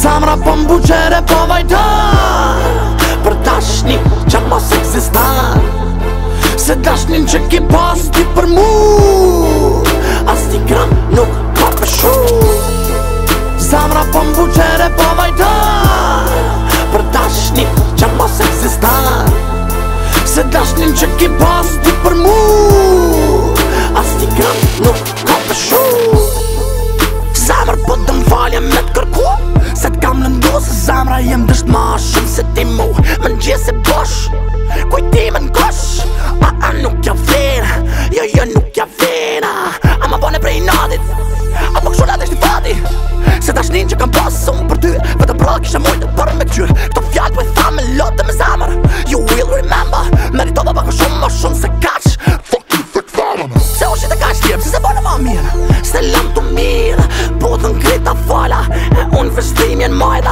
Zamra po m'buqere po vajtar për dashni që mos ekzistan. Se dashnin që ki pas ti për mu as ti gram nuk ka pëshu. Zamra po m'buqere po vajtar për dashni që mos ekzistan. Se dashnin që ki pas ti për mu as ti gram nuk ka pëshu. Zamra po dëm falje me t'kërku se t'kam lëndu se zamra jem dësht ma shumë se ti mu. Më n'gjes e bosh kujtime n'kosh nuk ja vlen, jo nuk ja vlen. A ma bone prej nadit apo kështu ladesht i fati. Se dashnin që kam pasë unë për ty vetëm prall kisha mujtë për me këqyr. Këto fjallë po i tha me lotë me zamër. You will remember meritova bako shumë ma shumë se kaq. Fuck you, fuck farën se u shite kaq tjep, se se bone ma mirë. Se lam të mirë, po të n'krita fala e unë vështrim jen majda.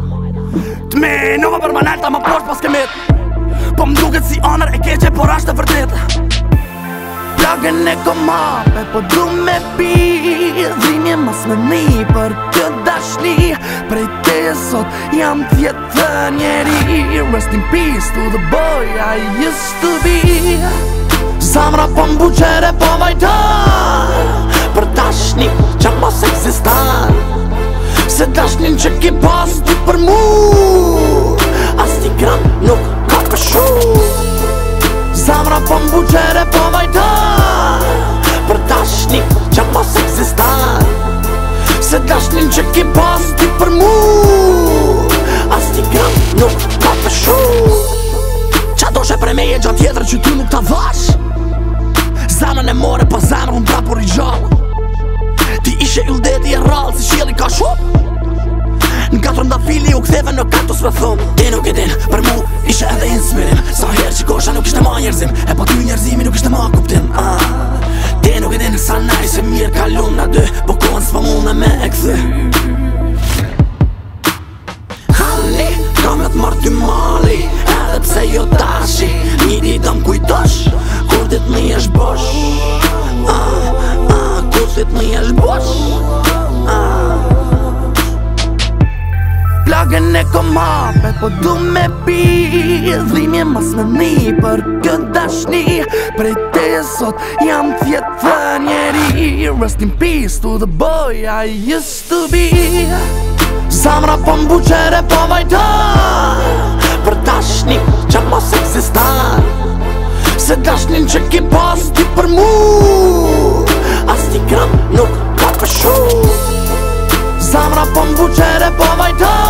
T'menuva për manalta ma posh pas kemit, po m'duket si anër e keqe por ashtë e vërtet. Plagën e kom hape po du me pi dhimje mas me ni për kjo dashni. Prej te sot jam tjetë njeri. Rest in peace to the boy I used to be. Zamra po m'buqere po vajtar për dashni që mos ekzistan. Se dashnin që ki pas ti për mu as ti gram nuk ka pëshu. Zamra po m'buqere po vajtar për dashni që mos ekzistan. Se dashnin që ki pas ti për mu as ti gram nuk ka pëshu. Qa doshe pre meje gjatë tjetër që ty nuk ta vash. Zamrën e more pa zamrën unë prapur i gjallë. Ti ishe yldeti e rallë si qielli ka shumë. N'katër ndafili u ktheve në kaktus me thum. Ti nuk e din, për mu ishe edhe inspirim. Sa herë që kosha nuk ishte ma njerëzim e po ty njerëzimi nuk ishte ma kuptim. Ti nuk e din sa najse se mirë kalun na dy, po kohën s'pa mune me e kthy. Hani, kam e t'marr ty mali edhe pse jo tashi. Një ditë m'kujtosh kur dit mi esh bosh. Kur dit mi esh bosh. Plagën e kom hape po du me pi dhimje mas me ni për kjo dashni. Prej te sot jam tjetë njeri. Rest in peace to the boy I used to be. Zamra po m'buqere po vajtar për dashni që mos ekzistan. Se dashnin që ki pas ti për mu as ti gram nuk ka pëshu. Zamra po m'buqere po vajtar